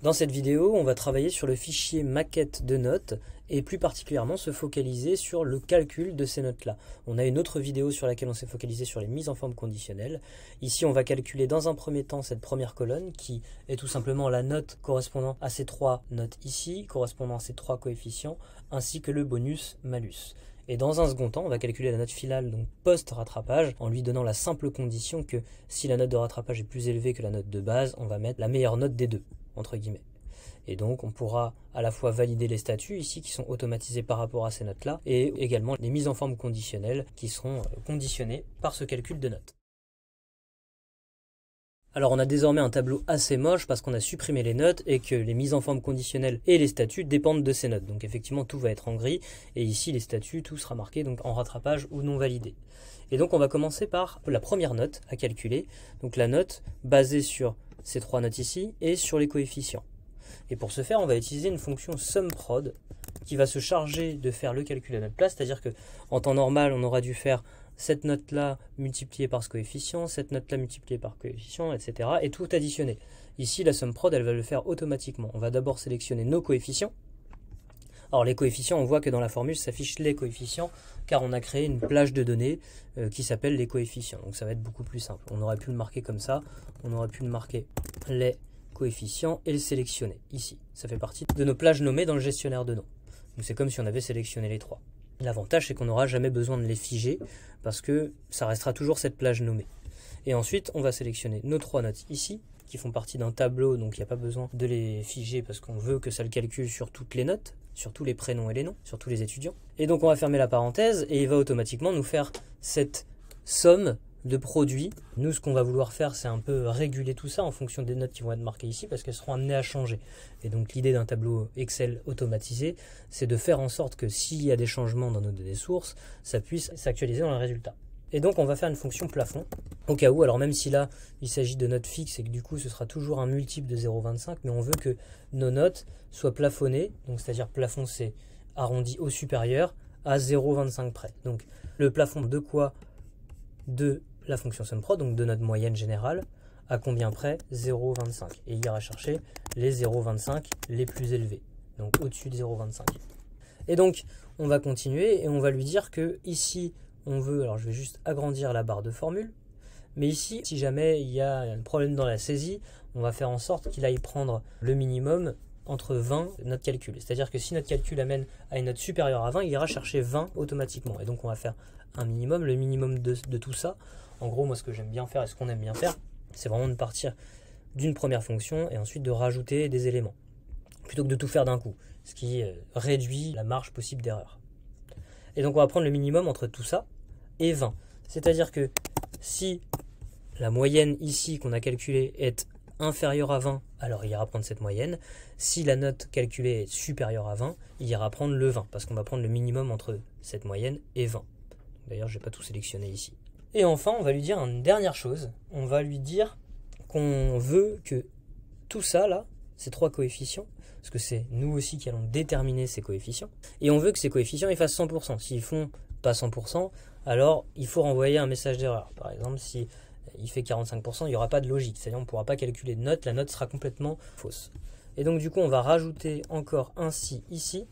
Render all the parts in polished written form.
Dans cette vidéo, on va travailler sur le fichier maquette de notes et plus particulièrement se focaliser sur le calcul de ces notes-là. On a une autre vidéo sur laquelle on s'est focalisé sur les mises en forme conditionnelles. Ici, on va calculer dans un premier temps cette première colonne qui est tout simplement la note correspondant à ces trois notes ici, correspondant à ces trois coefficients, ainsi que le bonus-malus. Et dans un second temps, on va calculer la note finale, donc post-rattrapage, en lui donnant la simple condition que si la note de rattrapage est plus élevée que la note de base, on va mettre la meilleure note des deux, entre guillemets. Et donc on pourra à la fois valider les statuts ici qui sont automatisés par rapport à ces notes-là, et également les mises en forme conditionnelles qui seront conditionnées par ce calcul de notes. Alors on a désormais un tableau assez moche parce qu'on a supprimé les notes et que les mises en forme conditionnelles et les statuts dépendent de ces notes. Donc effectivement tout va être en gris et ici les statuts, tout sera marqué donc en rattrapage ou non validé. Et donc on va commencer par la première note à calculer, donc la note basée sur ces trois notes ici et sur les coefficients. Et pour ce faire on va utiliser une fonction sumProd qui va se charger de faire le calcul à notre place, c'est-à-dire qu'en temps normal on aura dû faire cette note-là multipliée par ce coefficient, cette note-là multipliée par coefficient, etc. et tout additionner. Ici, la sumProd, elle va le faire automatiquement. On va d'abord sélectionner nos coefficients. Alors les coefficients, on voit que dans la formule s'affichent les coefficients, car on a créé une plage de données qui s'appelle les coefficients. Donc ça va être beaucoup plus simple. On aurait pu le marquer comme ça, on aurait pu le marquer les coefficients et le sélectionner ici. Ça fait partie de nos plages nommées dans le gestionnaire de noms. Donc c'est comme si on avait sélectionné les trois. L'avantage, c'est qu'on n'aura jamais besoin de les figer parce que ça restera toujours cette plage nommée. Et ensuite, on va sélectionner nos trois notes ici, qui font partie d'un tableau, donc il n'y a pas besoin de les figer parce qu'on veut que ça le calcule sur toutes les notes, sur tous les prénoms et les noms, sur tous les étudiants. Et donc on va fermer la parenthèse et il va automatiquement nous faire cette somme de produits. Nous, ce qu'on va vouloir faire, c'est un peu réguler tout ça en fonction des notes qui vont être marquées ici parce qu'elles seront amenées à changer. Et donc l'idée d'un tableau Excel automatisé, c'est de faire en sorte que s'il y a des changements dans nos données sources, ça puisse s'actualiser dans le résultat. Et donc on va faire une fonction plafond, au cas où, alors même si là il s'agit de notes fixes et que du coup ce sera toujours un multiple de 0,25, mais on veut que nos notes soient plafonnées, donc c'est-à-dire plafond c'est arrondi au supérieur à 0,25 près. Donc le plafond de quoi? De la fonction sumProd, donc de notre moyenne générale, à combien près? 0,25. Et il ira chercher les 0,25 les plus élevés, donc au-dessus de 0,25. Et donc, on va continuer et on va lui dire que ici, on veut, alors je vais juste agrandir la barre de formule, mais ici, si jamais il y a un problème dans la saisie, on va faire en sorte qu'il aille prendre le minimum entre 20 notre calcul. C'est-à-dire que si notre calcul amène à une note supérieure à 20, il ira chercher 20 automatiquement. Et donc on va faire un minimum, le minimum de tout ça. En gros, moi ce que j'aime bien faire et ce qu'on aime bien faire, c'est vraiment de partir d'une première fonction et ensuite de rajouter des éléments, plutôt que de tout faire d'un coup, ce qui réduit la marge possible d'erreur. Et donc on va prendre le minimum entre tout ça et 20. C'est-à-dire que si la moyenne ici qu'on a calculée est inférieure à 20, alors il ira prendre cette moyenne. Si la note calculée est supérieure à 20, il ira prendre le 20, parce qu'on va prendre le minimum entre cette moyenne et 20. D'ailleurs, je n'ai pas tout sélectionné ici. Et enfin, on va lui dire une dernière chose. On va lui dire qu'on veut que tout ça, là, ces trois coefficients, parce que c'est nous aussi qui allons déterminer ces coefficients, et on veut que ces coefficients ils fassent 100%. S'ils font pas 100%, alors il faut renvoyer un message d'erreur. Par exemple, si il fait 45%, il n'y aura pas de logique, c'est-à-dire on ne pourra pas calculer de note, la note sera complètement fausse. Et donc du coup, on va rajouter encore un si ici.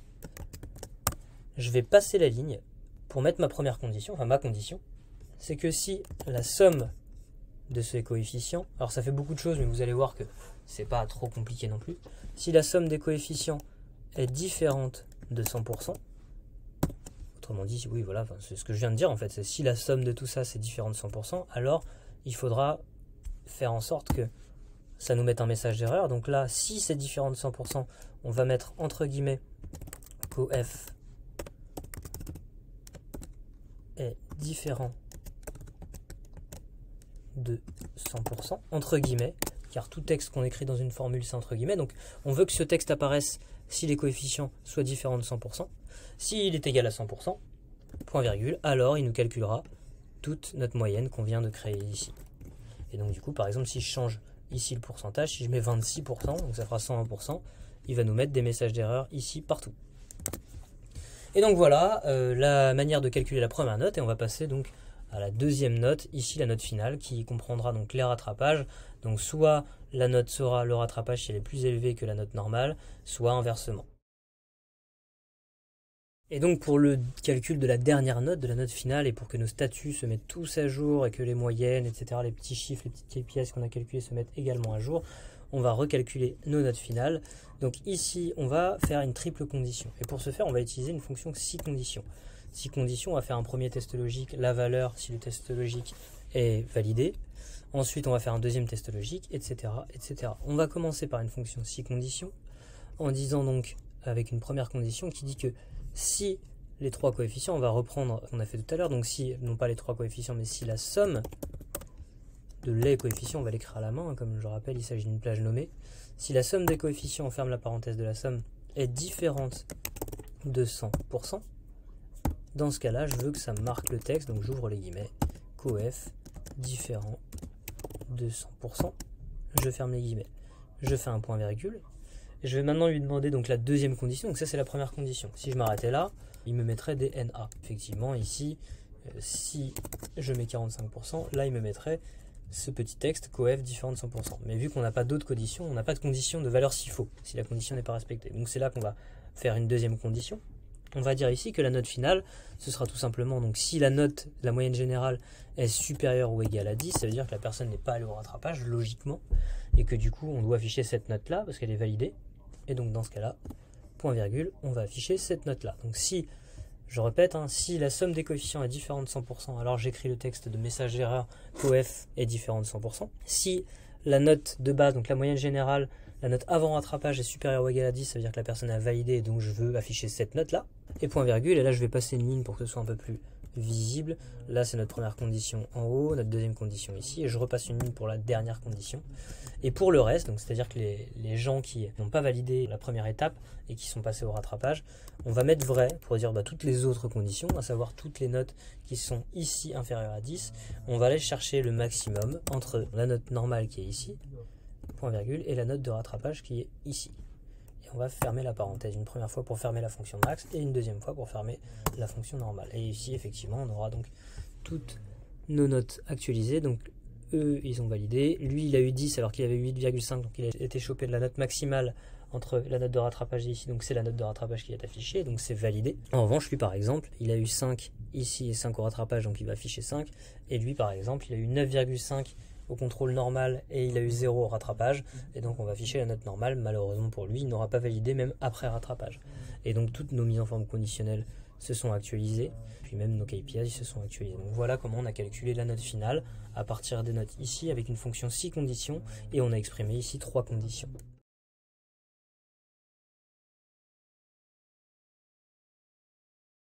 Je vais passer la ligne pour mettre ma première condition, enfin ma condition, c'est que si la somme de ces coefficients, alors ça fait beaucoup de choses, mais vous allez voir que c'est pas trop compliqué non plus, si la somme des coefficients est différente de 100%, autrement dit, oui voilà, c'est ce que je viens de dire en fait, c'est si la somme de tout ça c'est différent de 100%, alors il faudra faire en sorte que ça nous mette un message d'erreur. Donc là, si c'est différent de 100%, on va mettre entre guillemets coef est différent de 100%, entre guillemets, car tout texte qu'on écrit dans une formule, c'est entre guillemets. Donc on veut que ce texte apparaisse si les coefficients soient différents de 100%. S'il est égal à 100%, point virgule, alors il nous calculera toute notre moyenne qu'on vient de créer ici. Et donc du coup, par exemple, si je change ici le pourcentage, si je mets 26%, donc ça fera 101%, il va nous mettre des messages d'erreur ici partout. Et donc voilà la manière de calculer la première note, et on va passer donc à la deuxième note, ici la note finale, qui comprendra donc les rattrapages. Donc soit la note sera le rattrapage si elle est plus élevée que la note normale, soit inversement. Et donc pour le calcul de la dernière note, de la note finale, et pour que nos statuts se mettent tous à jour et que les moyennes, etc., les petits chiffres, les petites KPIs qu'on a calculés se mettent également à jour, on va recalculer nos notes finales. Donc ici, on va faire une triple condition. Et pour ce faire, on va utiliser une fonction si conditions. Si conditions, on va faire un premier test logique, la valeur si le test logique est validé. Ensuite, on va faire un deuxième test logique, etc., etc. On va commencer par une fonction si conditions, en disant donc, avec une première condition qui dit que si les trois coefficients, on va reprendre ce qu'on a fait tout à l'heure, donc si, non pas les trois coefficients, mais si la somme de les coefficients, on va l'écrire à la main, hein, comme je rappelle, il s'agit d'une plage nommée. Si la somme des coefficients, on ferme la parenthèse de la somme, est différente de 100%, dans ce cas-là, je veux que ça marque le texte, donc j'ouvre les guillemets, coef différent de 100%, je ferme les guillemets, je fais un point virgule. Je vais maintenant lui demander donc la deuxième condition, donc ça c'est la première condition. Si je m'arrêtais là, il me mettrait des NA. Effectivement ici, si je mets 45%, là il me mettrait ce petit texte coef différent de 100%. Mais vu qu'on n'a pas d'autres conditions, on n'a pas de condition de valeur s'il faut, si la condition n'est pas respectée. Donc c'est là qu'on va faire une deuxième condition. On va dire ici que la note finale, ce sera tout simplement, donc si la note, la moyenne générale, est supérieure ou égale à 10, ça veut dire que la personne n'est pas allée au rattrapage, logiquement, et que du coup on doit afficher cette note-là, parce qu'elle est validée. Et donc dans ce cas-là, point virgule, on va afficher cette note-là. Donc si, je répète, hein, si la somme des coefficients est différente de 100%, alors j'écris le texte de message d'erreur coef est différent de 100%. Si la note de base, donc la moyenne générale, la note avant rattrapage est supérieure ou égale à 10, ça veut dire que la personne a validé et donc je veux afficher cette note-là. Et point virgule, et là je vais passer une ligne pour que ce soit un peu plus visible. Là c'est notre première condition en haut, notre deuxième condition ici, et je repasse une ligne pour la dernière condition. Et pour le reste, donc c'est-à-dire que les gens qui n'ont pas validé la première étape et qui sont passés au rattrapage, on va mettre vrai pour dire toutes les autres conditions, à savoir toutes les notes qui sont ici inférieures à 10. On va aller chercher le maximum entre la note normale qui est ici, point virgule, et la note de rattrapage qui est ici. Et on va fermer la parenthèse une première fois pour fermer la fonction max et une deuxième fois pour fermer la fonction normale. Et ici, effectivement, on aura donc toutes nos notes actualisées. Donc eux, ils ont validé. Lui, il a eu 10 alors qu'il avait 8,5. Donc il a été chopé de la note maximale entre la note de rattrapage ici. Donc c'est la note de rattrapage qui est affichée. Donc c'est validé. En revanche, lui, par exemple, il a eu 5 ici et 5 au rattrapage. Donc il va afficher 5. Et lui, par exemple, il a eu 9,5 au contrôle normal et il a eu 0 au rattrapage. Et donc on va afficher la note normale. Malheureusement pour lui, il n'aura pas validé même après rattrapage. Et donc toutes nos mises en forme conditionnelles se sont actualisées, puis même nos KPIs se sont actualisés. Donc voilà comment on a calculé la note finale à partir des notes ici avec une fonction si conditions, et on a exprimé ici 3 conditions.